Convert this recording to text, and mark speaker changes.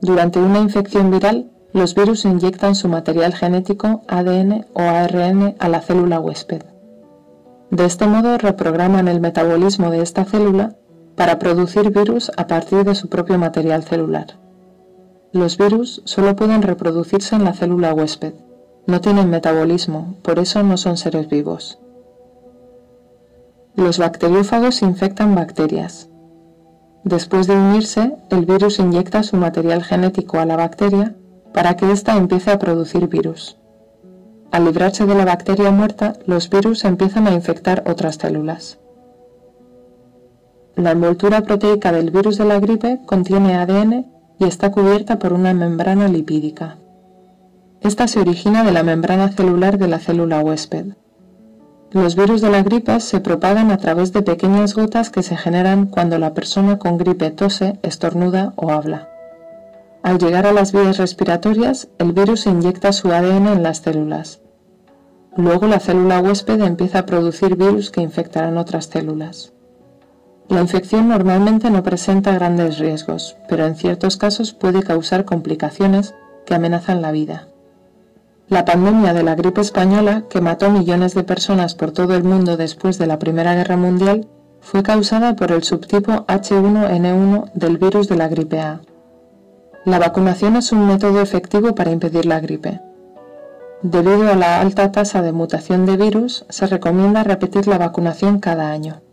Speaker 1: Durante una infección viral, los virus inyectan su material genético, ADN o ARN, a la célula huésped. De este modo reprograman el metabolismo de esta célula para producir virus a partir de su propio material celular. Los virus solo pueden reproducirse en la célula huésped, no tienen metabolismo, por eso no son seres vivos. Los bacteriófagos infectan bacterias. Después de unirse, el virus inyecta su material genético a la bacteria para que ésta empiece a producir virus. Al librarse de la bacteria muerta, los virus empiezan a infectar otras células. La envoltura proteica del virus de la gripe contiene ADN y está cubierta por una membrana lipídica. Esta se origina de la membrana celular de la célula huésped. Los virus de la gripe se propagan a través de pequeñas gotas que se generan cuando la persona con gripe tose, estornuda o habla. Al llegar a las vías respiratorias, el virus inyecta su ADN en las células. Luego la célula huésped empieza a producir virus que infectarán otras células. La infección normalmente no presenta grandes riesgos, pero en ciertos casos puede causar complicaciones que amenazan la vida. La pandemia de la gripe española, que mató millones de personas por todo el mundo después de la Primera Guerra Mundial, fue causada por el subtipo H1N1 del virus de la gripe A. La vacunación es un método efectivo para impedir la gripe. Debido a la alta tasa de mutación de virus, se recomienda repetir la vacunación cada año.